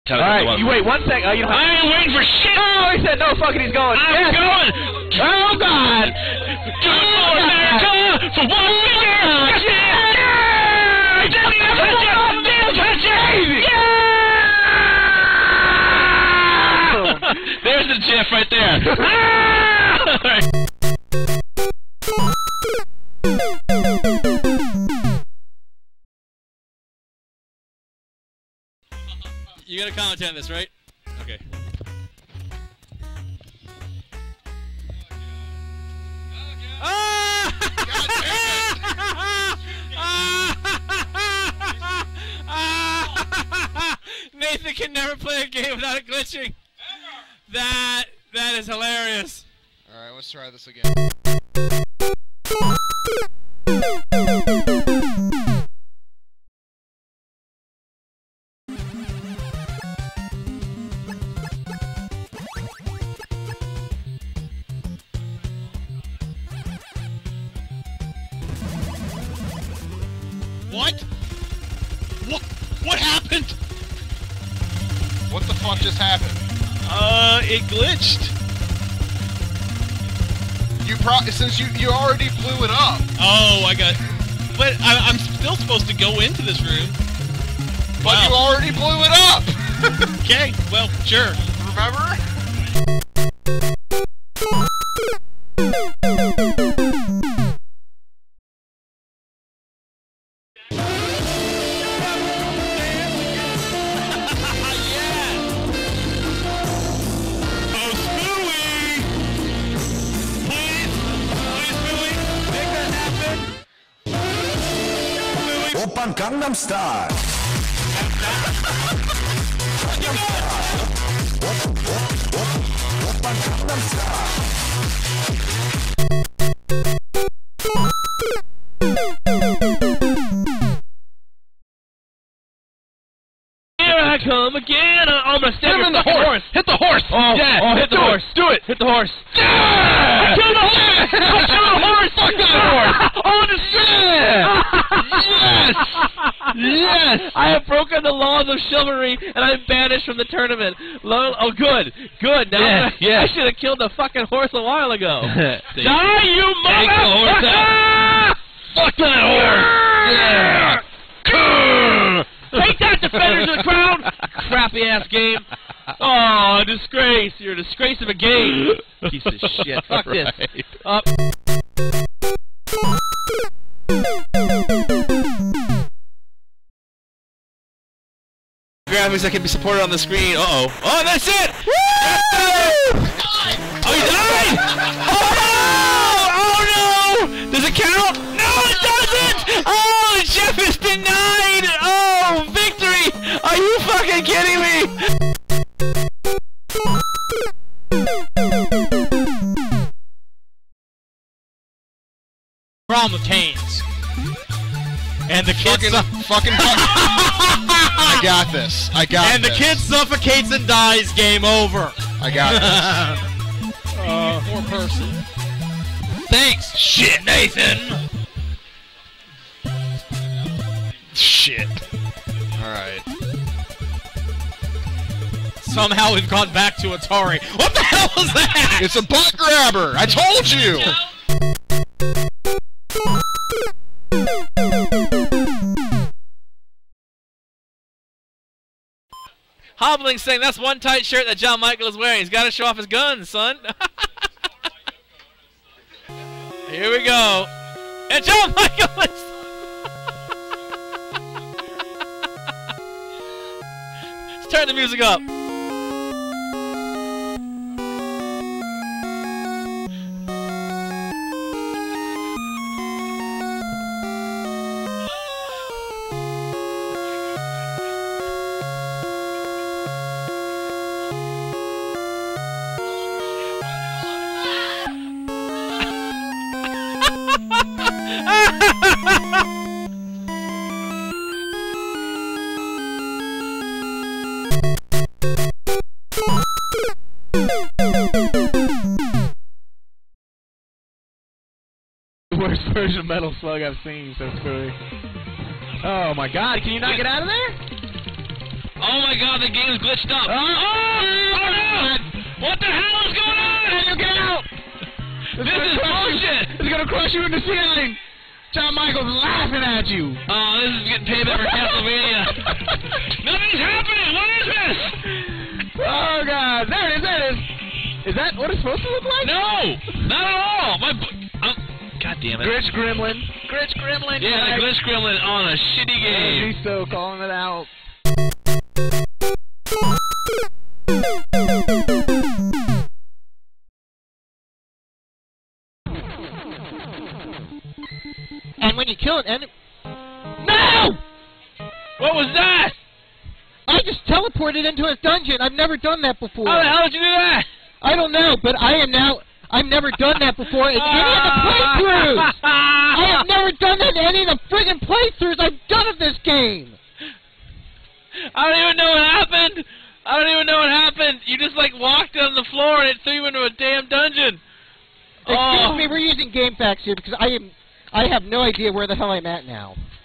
Alright, you wait 1 second. You know, I ain't waiting for shit! Oh, he said no fucking, he's going. I'm going! Oh, God! Good for America! For 1 minute! There's the Jeff right there. You gotta comment on this, right? Okay. Nathan can never play a game without it glitching. That is hilarious. All right, let's try this again. What? What happened? What the fuck just happened? It glitched. Since you already blew it up. Oh, I got. But I'm still supposed to go into this room. But you already blew it up. Okay, well, sure. Remember? Oppan Gangnam Style. Oppan Gangnam Style. Here I come again. I'm gonna stab him the horse. Hit the horse! Oh, yeah, oh, hit the horse. Do it! Hit the horse. Yeah! Kill the horse! Kill the horse! Fuck that horse! Oh, the Yes! Yes! I have broken the laws of chivalry, and I'm banished from the tournament. Oh, good. Good. Now I should have killed the fucking horse a while ago. Die, you motherfucker! Fuck that horse! Yeah! Take that, defenders of the crown! Crappy ass game. Oh, a disgrace. You're a disgrace of a game. Piece of shit. Fuck this. Up. Graphics that can be supported on the screen. Uh-oh. Oh, that's it! Woo! Oh, he died! Oh, no! Does it count? No, it doesn't! Oh, Jeff is denied! Oh, victory! Are you fucking kidding me? Problem with Canes. And the kid I got this. I got and this. the kid suffocates and dies. Game over. I got this. Poor person. Thanks, shit, Nathan! Shit. Alright. Somehow we've gone back to Atari. What the hell was that? It's a butt grabber! I told you! Hobbling saying that's one tight shirt that John Michael is wearing. He's got to show off his guns, son. Here we go. And John Michael is... Let's turn the music up. Worst version of Metal Slug I've seen, so screwy. Oh my god, can you not get out of there? Oh my god, the game's glitched up. Oh no! What the hell is going on? How do you get out? This is bullshit! It's gonna crush you in the ceiling! John Michael's laughing at you! Oh, this is getting payback for Castlevania. Nothing's happening! What is this? Oh god, there it is, there it is! Is that what it's supposed to look like? No! Not at all! God damn it. Glitch Gremlin. Glitch Gremlin! Yeah, the Glitch Gremlin on a shitty game. He's so calling it out. And when you kill an enemy... No! What was that? I just teleported into a dungeon. I've never done that before. How the hell did you do that? I don't know, but I've never done that before in any of the playthroughs. I have never done that in any of the friggin' playthroughs I've done of this game. I don't even know what happened. I don't even know what happened. You just like walked on the floor and it threw you into a damn dungeon. Excuse me, we're using GameFAQs here because I have no idea where the hell I'm at now.